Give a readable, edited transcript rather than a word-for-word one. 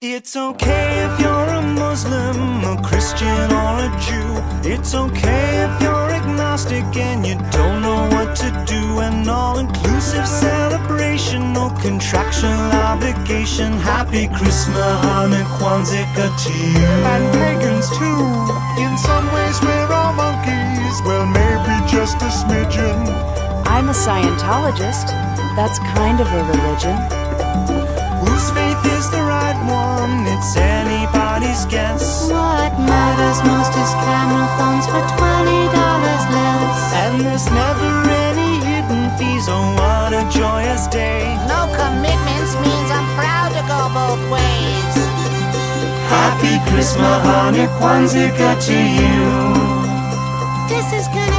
It's okay if you're a Muslim, a Christian or a Jew. It's okay if you're agnostic and you don't know what to do. An all-inclusive celebration, no contractual obligation. Happy Chrismahanukwanzakah to you. And pagans too. In some ways we're all monkeys, well maybe just a smidgen. I'm a Scientologist. That's kind of a religion. Whose faith is the right one? It's anybody's guess. What matters most is camera phones for $20 less. And there's never any hidden fees. Oh, what a joyous day. No commitments means I'm proud to go both ways. Happy Chrismahanukwanzakah to you. This is gonna